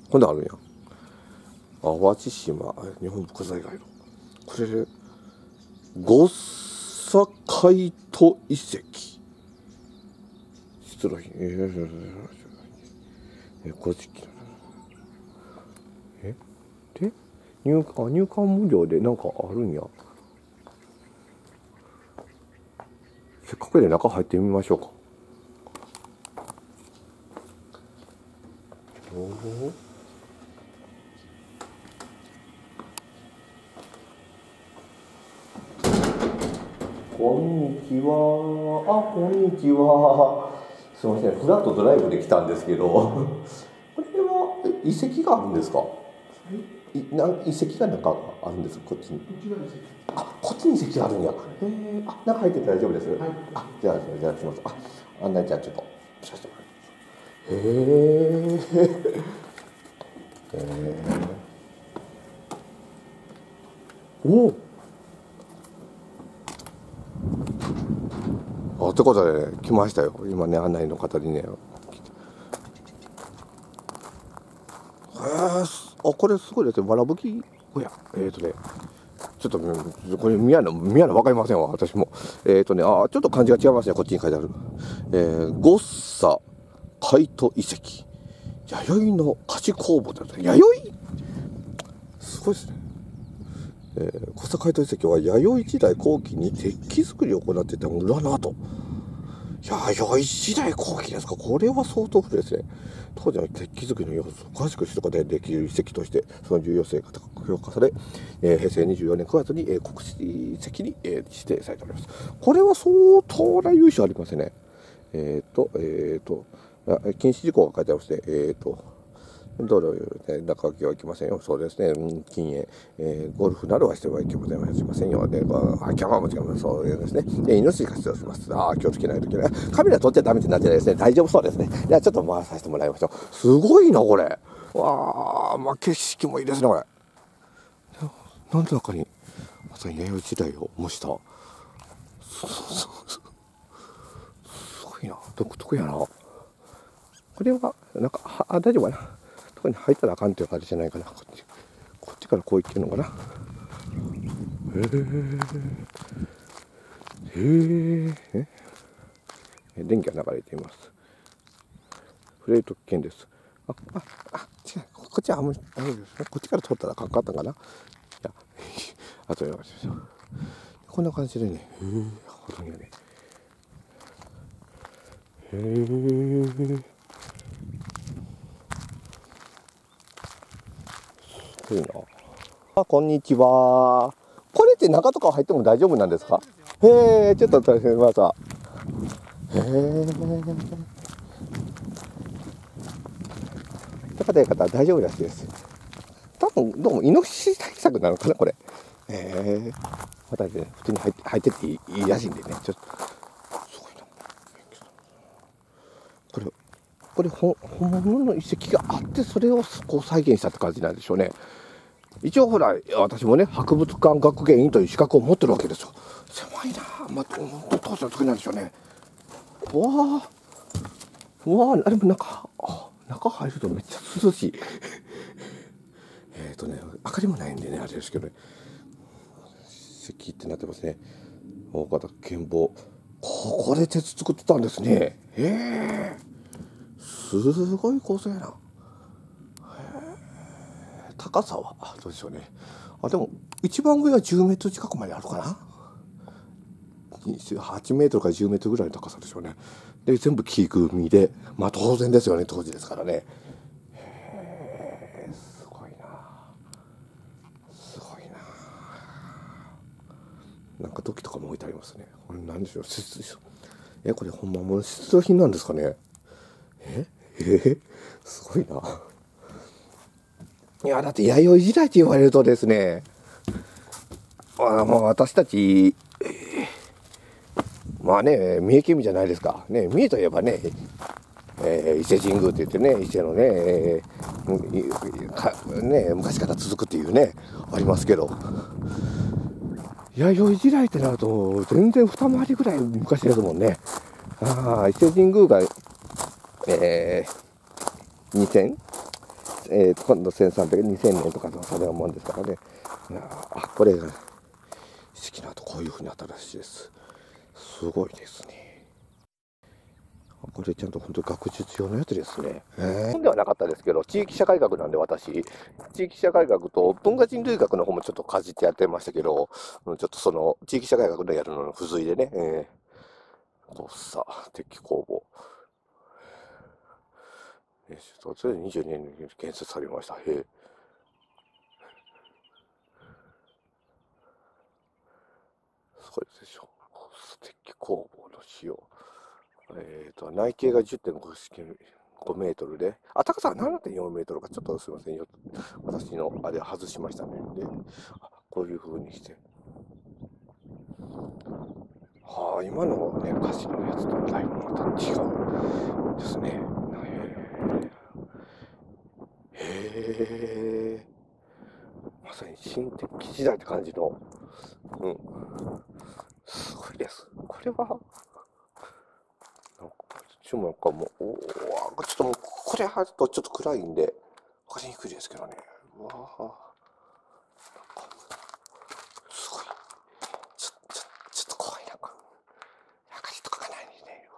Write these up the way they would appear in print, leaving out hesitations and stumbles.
こんなんあるんや。淡路島日本国際街路。これ五坂海都遺跡。出土品。古事記。で入館無料でなんかあるんや。せっかくで中入ってみましょうか。こんにちは。こんにちは。すみません、フラットドライブで来たんですけど、これは遺跡があるんですか？遺跡がなんかあるんですか？こっちに。こっちに遺跡があるんや。中入ってて大丈夫です？はい。じゃあすみません。案内じゃあちょっとさせてもらいます。ってことで、ね、来ましたよ。今ね、案内の方にね。これすごいですね。わらぶき。おや、ちょっと、これ見やなわかりませんわ、私も。ちょっと漢字が違いますね、こっちに書いてある。五佐海都遺跡。弥生の菓子工房だと。弥生すごいですね。五佐海都遺跡は弥生時代後期に鉄器作りを行っていた村の跡。弥生時代後期ですか。これは相当古いですね。当時の鉄器作りの様子を詳しく知ることができる遺跡として、その重要性が高く評価され、平成24年9月に、国史遺跡に、指定されております。これは相当な由緒ありますね。禁止事項が書いてありまして、道路で中書きはいけませんよ。そうですね。禁煙、ゴルフなどはしてはいけませんよ。で、キャバも違います。そうですね。命が必要します。気をつけないといけない。カメラ撮っちゃダメってなってないですね。大丈夫そうですね。では、ちょっと回させてもらいましょう。すごいな、これ。景色もいいですね、これ。なんで中に、まさに弥生時代を模した。すごいな。独特やな。これは、なんか、大丈夫かな。ここに入ったらあかんっていう感じじゃないかな。こっちからこう行ってるのかな。電気が流れています。フレート危険です。違う。こっちは大丈夫ですね。こっちから通ったらあかんかったかな。あとでお願いします。こんな感じでね。ほとんどね。すごいな。こんにちは。これって中とか入っても大丈夫なんですか？ちょっと大変ました。高田方大丈夫らしいです。多分どうもイノシシ対策なのかなこれ。またね普通に入ってていいらしいんでね。ちょっとすごいな。これ本物の遺跡があってそれをこう再現したって感じなんでしょうね。一応ほら私もね博物館学芸員という資格を持ってるわけですよ。狭いな。当時の時なんでしょうね。でも中入るとめっちゃ涼しい。明かりもないんでねあれですけどね。石ってなってますね。大型健坊。ここで鉄作ってたんですね。すごい構成やな。高さはどうでしょうね。でも一番上は10メートル近くまであるかな。8メートルから10メートルぐらいの高さでしょうね。で全部木組みで、当然ですよね、当時ですからね。すごいな。なんか土器とかも置いてありますね。これ何でしょう。これほんまもの出土品なんですかね。すごいな。いやだって弥生時代って言われるとですね、私たち三重県民じゃないですか。三重といえばね、伊勢神宮って言ってね、伊勢のね、昔から続くっていうね、ありますけど、弥生時代ってなると、全然二回りぐらい昔ですもんね。伊勢神宮が、 今度1300、2000年とかの差で思うんですからね。いやー、あ、これが、史跡の後こういう風になったらしいです。すごいですね。これちゃんと本当に学術用のやつですね。本ではなかったですけど、地域社会学なんで私、地域社会学と文化人類学の方もちょっとかじってやってましたけど、ちょっとその地域社会学のやるのの付随でね、さあ、鉄器工房。それで22年に建設されました。へえ。すごいでしょ。鉄器工房の使用。内径が10.5メートルで、あ、高さは7.4メートルか、ちょっとすみませんよ。私のあれ外しましたね。で、こういう風にして。はあ、今のね、歌詞のやつとだいぶまた違うですね。へえ。まさに新鉄器時代って感じの、うん、すごいです。これは、なんか、なんかもう、ちょっともう、これ貼るとちょっと暗いんで、わかりにくいですけどね。うわぁ、すごい。ちょっと怖いな。明かりとかがないんでね。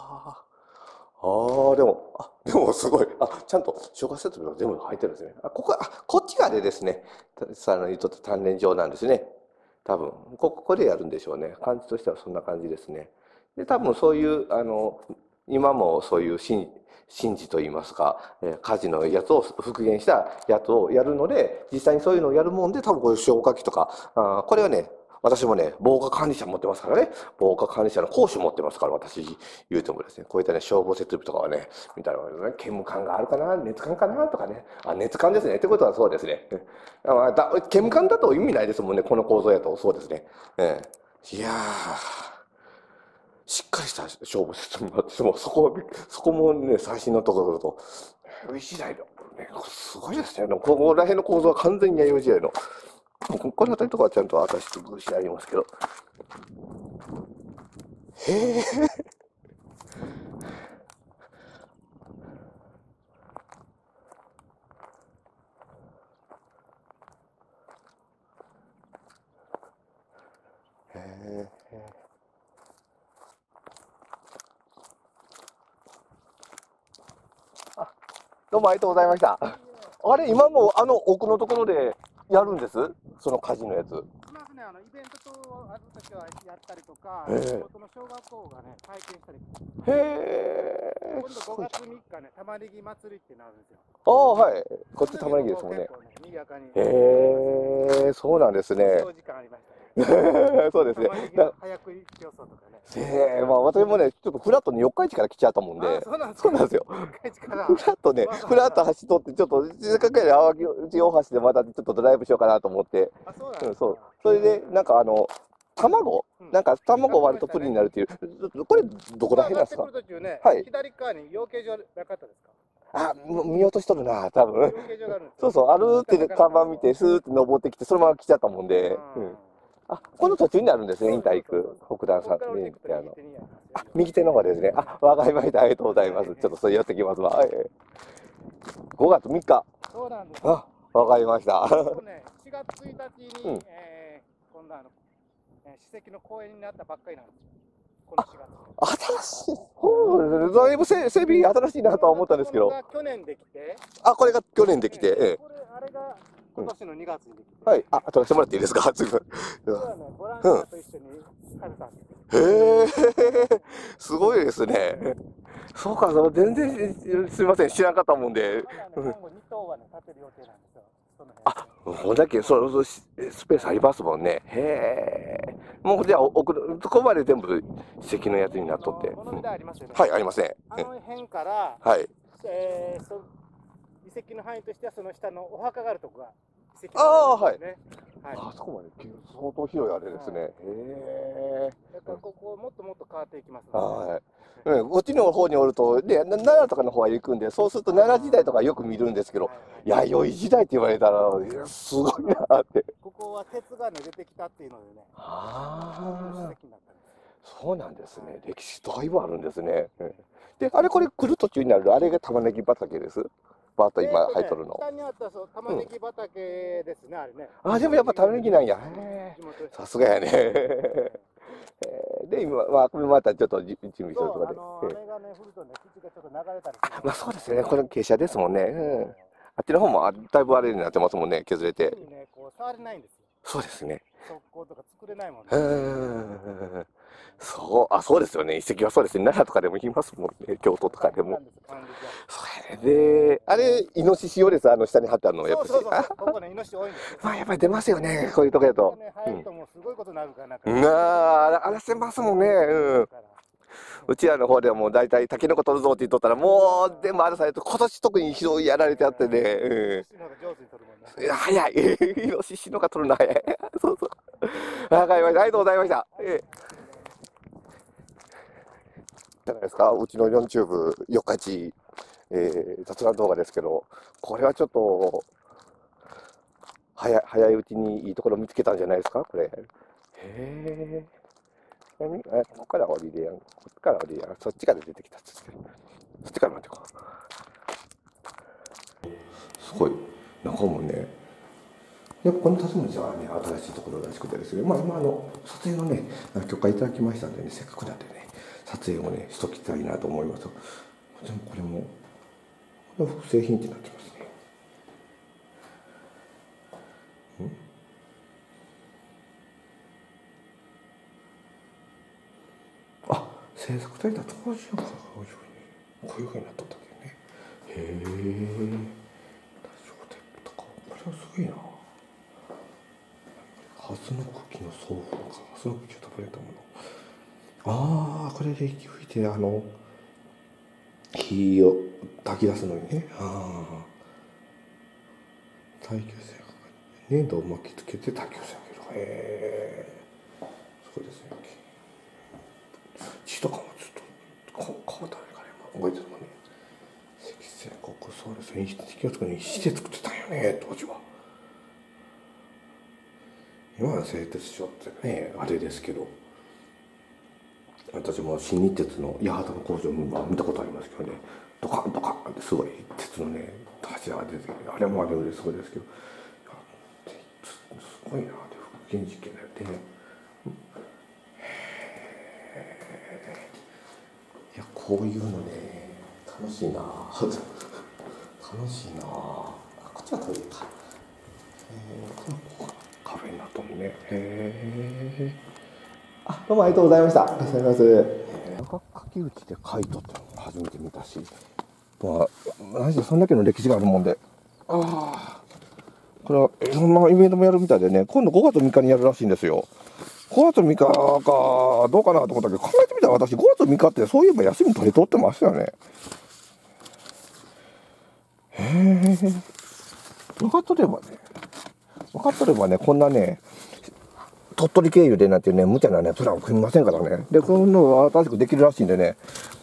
でもすごい。ちゃんと消火設備が全部入ってるんですね。こっちがあれですね。言うとった鍛錬場なんですね。多分、ここでやるんでしょうね。感じとしてはそんな感じですね。で、多分そういう、今もそういう神事といいますか、火事のやつを復元したやつをやるので、実際にそういうのをやるもんで、多分こういう消火器とか、これはね、私もね、防火管理者持ってますからね、防火管理者の講習持ってますから、私言うてもですね、こういったね、消防設備とかはね、みたいなね、煙管があるかな、熱管かなとかね、熱管ですね。ってことはそうですね。煙管だと意味ないですもんね、この構造やと。そうですね。いやー、しっかりした消防設備があって、そこもね、最新のところだと、弥生時代の、ね、すごいですね。ここら辺の構造は完全に弥生時代の。この辺りとかはちゃんと私と分してありますけど。へえ。へえ。どうもありがとうございました。あれ、今も奥のところでやるんです、その火事のやつ。しますね、イベントとあるときはやったりとか、 へえ。 地元の小学校がね、体験したり、 へえ。 今度5月3日ね、玉ねぎ祭りってなるんですよ。 はい。こっち玉ねぎですもんね。 賑やかに。 へえ、そうなんですね。 長時間ありましたね。 そうですね。 玉ねぎの早食い競争とかね。 まあ私もね、ちょっとフラットに四日市から来ちゃったもんで、 そうなんですそうなんですよ。 四日市から。 フラットね、フラット走っとって、ちょっと、せっかくやで淡路大橋でまたちょっとドライブしようかなと思って、 そうなんですそう。それで、なんか卵割るとプリンになるっていう、これどこら辺なんですか？ 途中ね、 はい。 左側に養鶏場なかったですか？ 見落としとるな、多分。 養鶏場があるんですそうそう、歩って看板見て、スーって登ってきて、そのまま来ちゃったもんで、この途中にあるんですね、インター行く、北段さんね、右手の方ですね。わかりました。ありがとうございます。ちょっとそれ寄ってきますわ。5月3日。 そうなんです。 わかりました。 4月1日に、今度史跡の公園になったばっかりなんですよ。この4月。 新しい。そうですね。だいぶ整備新しいなとは思ったんですけど。 去年できて。 これが去年できて。 これ、あれが今年の2月にできて。 はい。撮らせてもらっていいですか？すぐ。 ボランティアと一緒にカルタン。 へえ、すごいですね。そうか、全然すみません、知らなかったもんで。 今後2棟はね、建てる予定なんですよ。 こんだけスペースありますもんね。へえ。もうじゃあ、ここまで全部史跡のやつになっとって。 この時代ありますよね。 はい、ありますね。 あの辺から、 はい。 遺跡の範囲としてはその下のお墓があるとこが遺跡はい。そこまで相当広いあれですね。へえ。 だからここもっともっと変わっていきますはい。こっちの方におると、で、奈良とかの方は行くんで、そうすると奈良時代とかよく見るんですけど、弥生時代って言われたら、すごいなって。 ここは鉄がね、出てきたっていうのでね。 そうなんですね。歴史だいぶあるんですね。で、これ来る途中にある、あれが玉ねぎ畑です。 バーッと今入っとるの。 下にあったそう玉ねぎ畑ですね、あれね。 あ、でもやっぱ玉ねぎなんや。さすがやね。で、今、まあ、これまたちょっと準備するところで。 雨がね、降るとね、土がちょっと流れたりする。 まあそうですね、これ傾斜ですもんね。あっちの方もだいぶあれになってますもんね、削れて。 触れないんですよ。 そうですね。 側溝とか作れないもんね。 そう、そうですよね。遺跡はそうですね。奈良とかでも言いますもんね。京都とかでも。それで、あれ、イノシシ用です。下に貼ってあるの、やっぱり。 ここね、イノシシ多いんですよ。 まあ、やっぱり出ますよね。こういうとこやと。 入るともうすごいことになるから。 あらせますもんね。うちらの方ではもう大体タケノコ取るぞって言っとったら、もう全部あれされて、今年特にひどいやられてあってね。早い。イノシシのが取るの早い。そうそう。わかりました。ありがとうございました。じゃないですか、うちの YouTube 四日市、雑談動画ですけど、これはちょっと早いうちにいいところ見つけたんじゃないですか、これ。ここから降りるやん。こっから降りるやん。そっちから出てきた。そっちから待ってこう。すごい。中もね。この建物じゃね、新しいところらしくてですね。まあ今撮影のね、許可いただきましたんでね、せっかくなんでね、撮影をね、しときたいなと思います。でもこれも複製品ってなってますね。制作された当時のこういうふうになっとったけどね。へえ。大丈夫テープとか、これはすごいな。ハスの茎の送風か。ハスの茎を食べれたもの。これで息吹いて火を炊き出すのにね。耐久性が粘土を巻きつけて耐久性を上げる。そうですね。血とかもちょっと顔だねかね、覚えてるもんね。赤線国そうですね。気をつけに石で作ってたんよね、当時は。今は製鉄所ってね、あれですけど、私も新日鉄の八幡の工場も見たことありますけどね、ドカンドカンってすごい鉄のね、柱が出てくる。あれもあれですごいですけど、すごいなって復元実験だよね。いや、こういうのね、楽しいな。楽しいな。こっちはトイレか。カフェになったのね。どうもありがとうございました。いらっしゃいませ。書き打ちで書いとったの初めて見たし、まあ何せそんだけの歴史があるもんで、これはいろんなイベントもやるみたいでね、今度5月3日にやるらしいんですよ。5月3日かどうかなと思ったけど、考えてみたら私5月3日ってそういえば休み取り取ってましたよね。分かっとればね、こんなね、鳥取経由でなんていうね、無茶なね、プランを組みませんからね。で、この新しくできるらしいんでね、